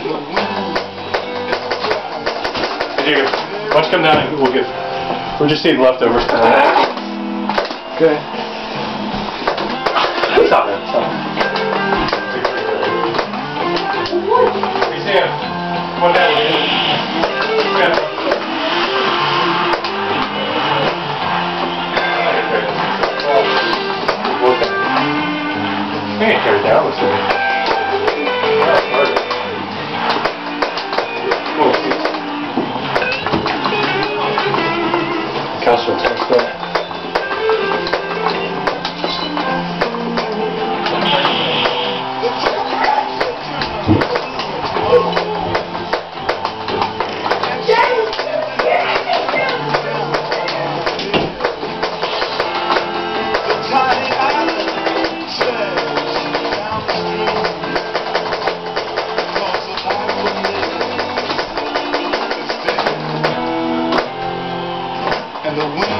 Here you go. Why don't you come down and we'll just eat leftovers. Okay. Stop it. Stop it. Hey Sam, come on down. I can't carry it down with me. Castle, let's go. And the wind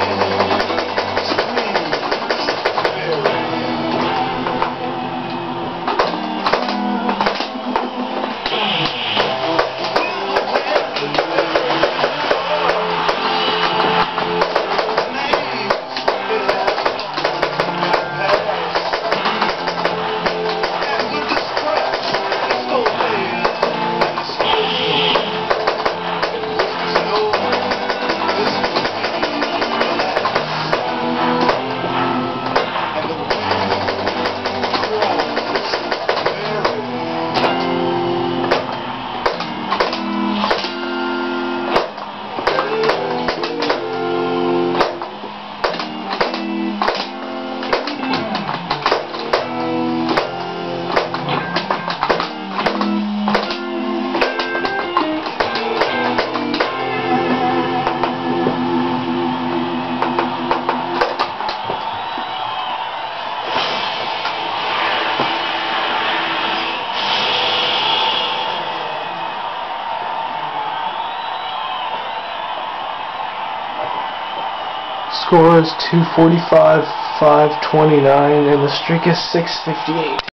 Score is 245, 529, and the streak is 658.